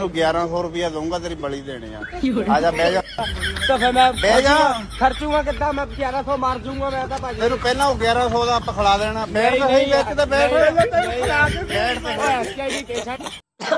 तेन 1100 रुपया दूंगा तेरी बली देने आजा बह जा। तो फिर मैं बह जा खर्चूंगा कितना? मैं 1100 मार दूंगा मैं तो भाजी। तेन पहला 1100 का आप खिला देना। बैठ तो सही बैठ तो बैठ।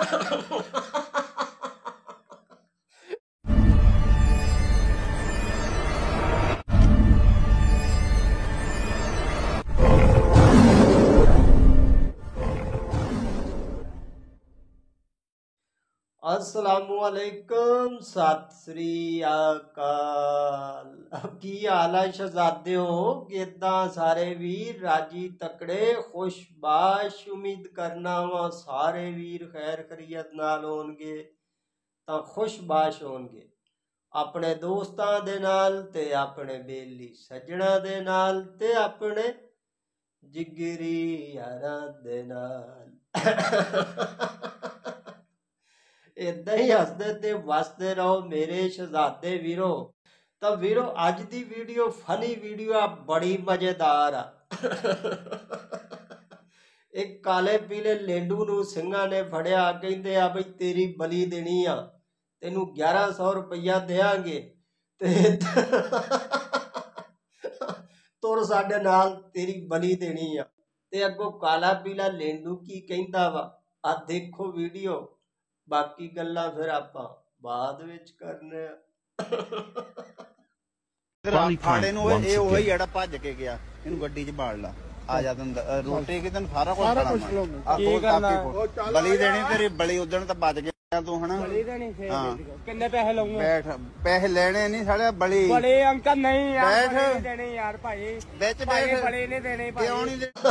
असलामुअलैकुम सत श्री अकाल। की हाल है शहजादे हो? किदा सारे वीर राजी तकड़े खुशबाश? उम्मीद करना वा सारे वीर खैर खरीयत नाल होणगे तां खुशबाश होणगे अपने दोस्तां दे नाल ते अपने बेली सज्जणा दे नाल ते अपने जिगरी यारां दे नाल। इदा ही हसदे ते वसदे रहो मेरे शहजादे वीरो। तो वीरो अज दी वीडियो फनी वीडियो आ, बड़ी मजेदार आ। एक काले पीले लेंडू नू सिंघां ने फड़िया, कहंदे आ बई तेरी बली देनी आ, तेनू 1100 रुपया देंगे ते तुर साडे नाल तेरी बली देनी आ। ते अगों काला पीला लेंडू की कहंदा वा, आ देखो वीडियो। बाकी गल्लां फिर आपां बाद विच करने फाड़े नूं ਇਹ ਉਹੀ ਜਿਹੜਾ ਭੱਜ ਕੇ ਗਿਆ, ਇਹਨੂੰ ਗੱਡੀ 'ਚ ਬਾੜ ਲਾ। ਆ ਜਾ ਤੈਨੂੰ ਰੋਟੀ ਕਿ ਤੈਨੂੰ ਸਾਰਾ ਕੁਝ ਖਿਲਾਵਾਂ। ਬਲੀ ਦੇਣੀ ਤੇਰੀ ਬਲੀ ਉਦਣ ਤਾਂ ਬਚ ਗਿਆ ਤੂੰ ਹਨਾ। बली देनी फिर कितने पैसे लूंगा? बैठ पैसे लेने नहीं साले बली बड़े अंकल नहीं यार, बैठ बड़े नहीं देने यार भाई। ਵਿੱਚ भाई बैठ बड़े नहीं देने भाई। क्यों नहीं दे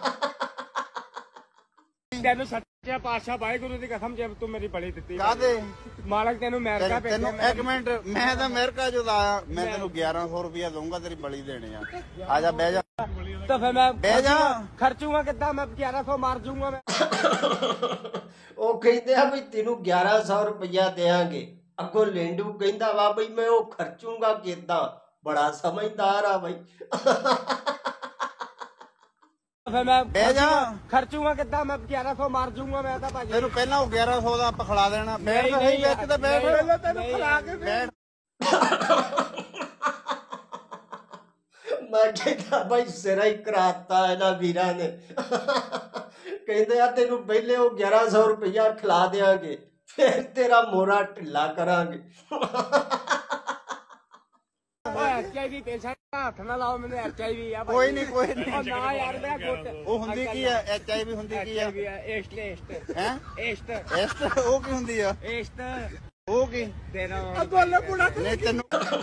तेनू सच्चा पातशाह भाई गुरु दी कसम जे तू मेरी बड़ी दित्ती कादे मालक तेनू अमेरिका ਤੈਨੂੰ भेजा। ਇੱਕ ਮਿੰਟ ਮੈਂ ਤਾਂ ਅਮਰੀਕਾ ਚੋਂ ਆਇਆ। ਮੈਂ ਤੈਨੂੰ 1100 रुपया दूंगा तेरी बली देने आ जा बह जा। तो फिर मैं बह जा खर्चूंगा कितना? मैं 1100 मार दूंगा मैं। ਉਹ ਕਹਿੰਦੇ ਆ ਵੀ ਤੈਨੂੰ 1100 रुपया देंगे। ਅੱਗੋਂ ਲੇਂਡੂ ਕਹਿੰਦਾ ਵਾ ਬਈ ਮੈਂ ਉਹ ਖਰਚੂੰਗਾ ਕਿਦਾਂ? बड़ा समझदार आ बई। फिर मैं बह जा खर्चूंगा कितना? मैं 1100 मार दूंगा मैं तो भाजी। तेनू पहला 1100 ਦਾ ਆਪਾਂ ਖਿਲਾ ਦੇਣਾ। ਬੈਠ ਤਾਂ ਸਹੀ ਵਿੱਚ ਤੇ ਬੈਠ। तैनू खिला के ਬੈਠ। मैं कहता भाई सिरा ही कराता इन्हां वीरां ने। कहते आ तेनू पहले वो 1100 रुपया खिला देंगे, फिर तेरा मोरा ढिला करांगे। एचआईवी पेशेंट हाथ ना लाओ मैंने। एचआईवी आ ਕੋਈ ਨਹੀਂ ਕੋਈ ਨਹੀਂ। ना यार मेरा गुट ਉਹ ਹੁੰਦੀ ਕੀ ਆ? ਐਚਆਈਵੀ ਹੁੰਦੀ ਕੀ ਆ? एस्ट एस्ट ਹੈ एस्ट ਐਸਟ ਉਹ ਕੀ ਹੁੰਦੀ ਆ? एस्ट ਉਹ ਕੀ तेरा ਬੋਲੇ ਬੁੜਾ ਨਹੀਂ ਤੈਨੂੰ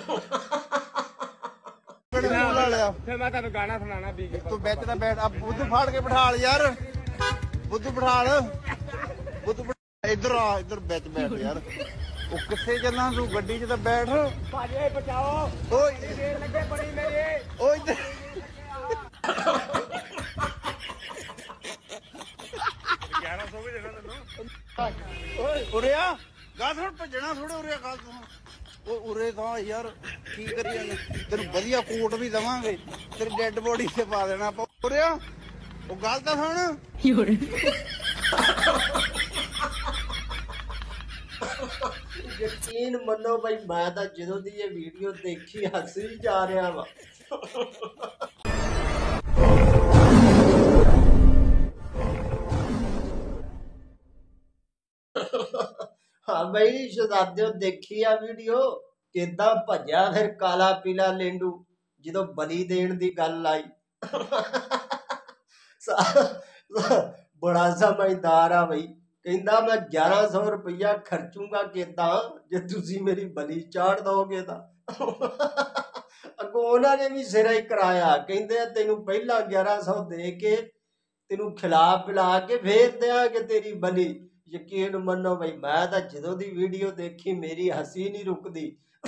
ਕਿਹੜੇ ਮੂੰਹ ਲਾ ਲਿਆ? फिर मैं तेनू गाना सुनाना बीगी। ਤੂੰ ਵਿੱਚ ਤਾਂ ਬੈਠ। ਆ ਬੁੱਧੂ ਫਾੜ ਕੇ ਬਿਠਾਲ ਯਾਰ। ਬੁੱਧੂ ਬਿਠਾਲ। ਬੁੱਧੂ ਇੱਧਰ ਆ, ਇੱਧਰ ਵਿੱਚ ਬੈਠ ਯਾਰ। ਉਹ ਕਿੱਥੇ ਚੱਲਾਂ ਤੂੰ? ਗੱਡੀ 'ਚ ਤਾਂ ਬੈਠ। भाजी बचाओ ਓਏ देर लगे बड़ी मेरी। ਓਏ ਇੱਧਰ। ਓਏ ਉਰੇ ਆ। ਗੱਲ ਸੁਣ, ਭੱਜਣਾ ਥੋੜੇ। ਉਰੇ ਗੱਲ ਤੂੰ ਉਹ ਉਰੇ ਤਾਂ ਯਾਰ ਕੀ ਕਰੀ ਜਾਂਦੇ? ਤੈਨੂੰ ਵਧੀਆ ਕੋਟ ਵੀ ਦਵਾਂਗੇ, ਤੇਰੀ ਡੈਡ ਬੋਡੀ ਤੇ ਪਾ ਦੇਣਾ ਆਪਾਂ। ਉਰੇ ਆ। ਉਹ ਗੱਲ ਤਾਂ ਸੁਣ। यकीन मनो भाई मैं तो ਜਦੋਂ ਦੀ ਇਹ ਵੀਡੀਓ ਦੇਖੀ ਹੱਸ ਹੀ ਜਾ ਰਿਹਾ ਵਾ। हाँ भाई शहजादे देखी आ वीडियो किदा भज्या फिर काला पीला लेंडू जो बली देन दी गल आई। बड़ा समझदार आ भाई। कहता मैं 1100 रुपया खर्चूंगा किदा जे तुसी मेरी बली चाड़ दोगे ता। अगों उन्होंने भी सिरा ही कराया। कहते तेनू पहला 1100 दे के तेनू खिला पिला के फिर देंगे तेरी बली। यकीन मनो भाई मैं तो जो दी वीडियो देखी मेरी हसी नहीं रुकती।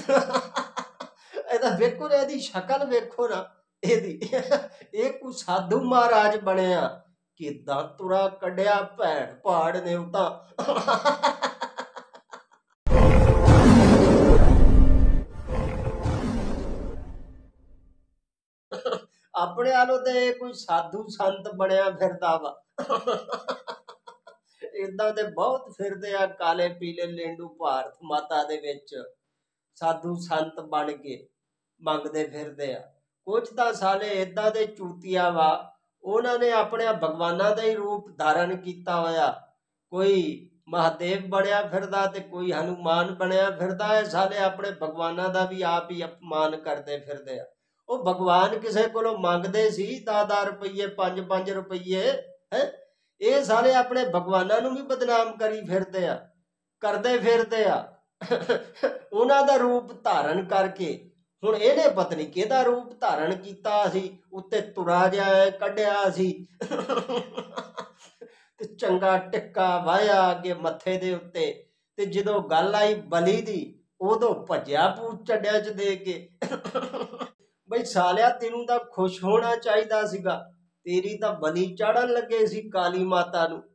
ਇਹਦਾ ਵੇਖੋ ਨਾ, ਇਹਦੀ ਸ਼ਕਲ ਵੇਖੋ ਨਾ ਇਹਦੀ। ਇਹ ਕੋਈ ਸਾਧੂ ਮਹਾਰਾਜ ਬਣਿਆ ਕਿਦਾਂ ਤੁਰਾ ਕੱਢਿਆ ਭੈਣ ਪਹਾੜ ਨੇ ਉਹ ਤਾਂ। ਆਪਣੇ ਆਲੋਂ ਤੇ ਕੋਈ ਸਾਧੂ ਸੰਤ ਬਣਿਆ ਫਿਰਦਾ ਵਾ। ਇਦਾਂ ਦੇ ਬਹੁਤ ਫਿਰਦੇ ਆ ਕਾਲੇ ਪੀਲੇ ਲੇਂਡੂ ਭਾਰਤ ਮਾਤਾ ਦੇ ਵਿੱਚ, ਸਾਧੂ ਸੰਤ ਬਣ ਕੇ ਮੰਗਦੇ ਫਿਰਦੇ ਆ। ਕੁਝ ਤਾਂ ਸਾਲੇ ਇਦਾਂ ਦੇ ਚੂਤੀਆ ਵਾ, ਉਹਨਾਂ ਨੇ ਆਪਣੇ ਭਗਵਾਨਾਂ ਦਾ ਹੀ ਰੂਪ ਧਾਰਨ ਕੀਤਾ ਹੋਇਆ। ਕੋਈ ਮਹਾਦੇਵ ਬਣਿਆ ਫਿਰਦਾ ਤੇ ਕੋਈ ਹਨੂਮਾਨ ਬਣਿਆ ਫਿਰਦਾ ਹੈ। ਸਾਲੇ ਆਪਣੇ ਭਗਵਾਨਾਂ ਦਾ ਵੀ ਆਪ ਹੀ ਅਪਮਾਨ ਕਰਦੇ ਫਿਰਦੇ ਆ। ਉਹ ਭਗਵਾਨ ਕਿਸੇ ਕੋਲੋਂ ਮੰਗਦੇ ਸੀ 10-10 ਰੁਪਈਏ 5-5 ਰੁਪਈਏ ਹੈ, ਇਹ ਸਾਲੇ ਆਪਣੇ ਭਗਵਾਨਾਂ ਨੂੰ ਵੀ ਬਦਨਾਮ ਕਰੀ ਫਿਰਦੇ ਆ, ਕਰਦੇ ਫਿਰਦੇ ਆ ਉਹਨਾਂ ਦਾ ਰੂਪ ਧਾਰਨ ਕਰਕੇ। ਹੁਣ ਇਹਨੇ ਪਤਾ ਨਹੀਂ ਕਿਹਦਾ ਰੂਪ ਧਾਰਨ ਕੀਤਾ ਸੀ, ਉੱਤੇ ਤੁਰਾ ਜਿਹਾ ਕੱਢਿਆ ਸੀ ਤੇ ਚੰਗਾ ਟਿੱਕਾ ਵਾਇਆ ਅੱਗੇ ਮੱਥੇ ਦੇ ਉੱਤੇ, ਤੇ ਜਦੋਂ ਗੱਲ ਆਈ ਬਲੀ ਦੀ ਉਦੋਂ ਭੱਜਿਆ ਪੂਛ ਚੱਡਿਆ ਚ ਦੇ ਕੇ ਬਈ ਸਾਲਿਆ ਤੈਨੂੰ ਤਾਂ ਖੁਸ਼ ਹੋਣਾ ਚਾਹੀਦਾ ਸੀਗਾ, ਤੇਰੀ ਤਾਂ ਬਲੀ ਚਾੜਨ ਲੱਗੇ ਸੀ ਕਾਲੀ ਮਾਤਾ ਨੂੰ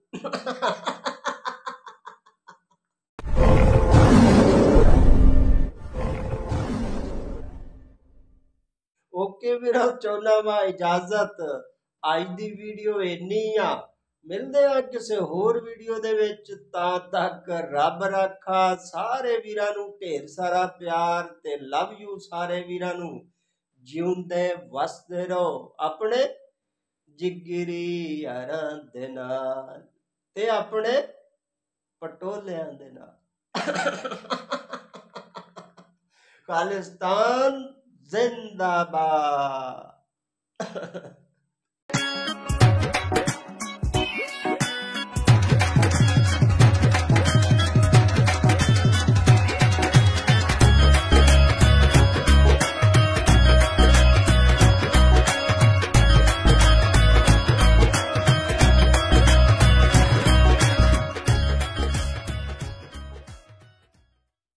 ਓਕੇ ਵੀਰੋ, ਚਾਹੁੰਦਾ ਵਾ ਇਜਾਜ਼ਤ। ਅੱਜ ਦੀ ਵੀਡੀਓ ਇੰਨੀ ਆ, ਮਿਲਦੇ ਆ ਕਿਸੇ ਹੋਰ ਵੀਡੀਓ ਦੇ ਵਿੱਚ। ਤਾਂ ਤੱਕ ਰੱਬ ਰਾਖਾ। ਸਾਰੇ ਵੀਰਾਂ ਨੂੰ ਢੇਰ ਸਾਰਾ ਪਿਆਰ ਤੇ ਲਵ ਯੂ। ਸਾਰੇ ਵੀਰਾਂ ਨੂੰ ਜਿਉਂਦੇ ਵਸਦੇ ਰਹੋ ਆਪਣੇ ਜਿਗਰੀ ਯਾਰਾਂ ਦੇ ਨਾਲ ਤੇ ਆਪਣੇ ਪਟੋਲਿਆਂ ਦੇ ਨਾਲ। ਖਾਲਿਸਤਾਨ ਜ਼ਿੰਦਾਬਾਦ।